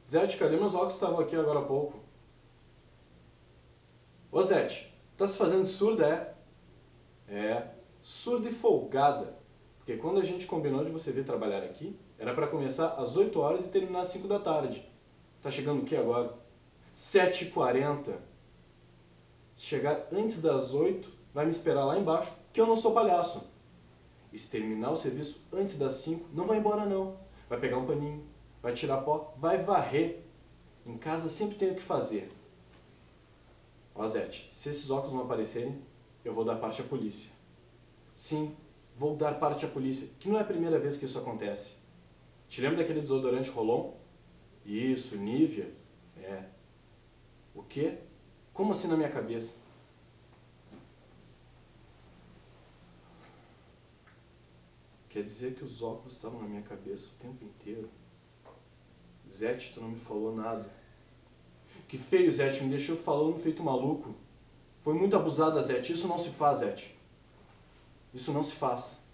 Zete, cadê meus óculos que estavam aqui agora há pouco? Ô Zete, tá se fazendo de surda, é? É, surda e folgada. Porque quando a gente combinou de você vir trabalhar aqui, era para começar às 8 horas e terminar às 5 da tarde. Tá chegando o que agora? 7h40. Se chegar antes das 8, vai me esperar lá embaixo, que eu não sou palhaço. E se terminar o serviço antes das 5, não vai embora não. Vai pegar um paninho, vai tirar pó, vai varrer. Em casa sempre tem o que fazer. Ó Zete, se esses óculos não aparecerem, eu vou dar parte à polícia. Sim, vou dar parte à polícia, que não é a primeira vez que isso acontece. Te lembra daquele desodorante Rolon? Isso, Nivea. É. O quê? Como assim na minha cabeça? Quer dizer que os óculos estavam na minha cabeça o tempo inteiro? Zete, tu não me falou nada. Que feio, Zete, me deixou falando feito maluco. Foi muito abusada, Zete. Isso não se faz, Zete. Isso não se faz.